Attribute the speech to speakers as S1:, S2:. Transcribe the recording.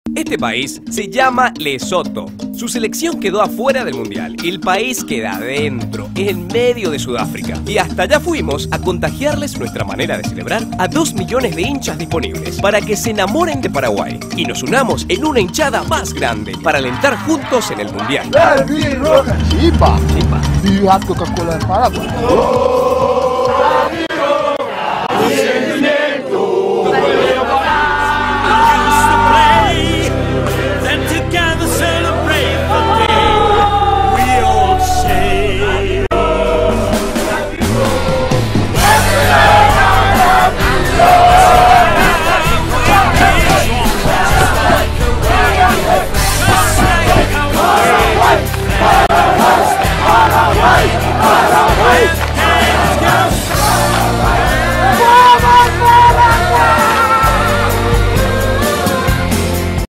S1: Este país se llama Lesoto. Su selección quedó afuera del mundial. El país queda adentro, en medio de Sudáfrica. Y hasta allá fuimos a contagiarles nuestra manera de celebrar a 2 millones de hinchas disponibles para que se enamoren de Paraguay y nos unamos en una hinchada más grande para alentar juntos en el mundial.
S2: Chipa. Do you have Coca-Cola in Paraguay?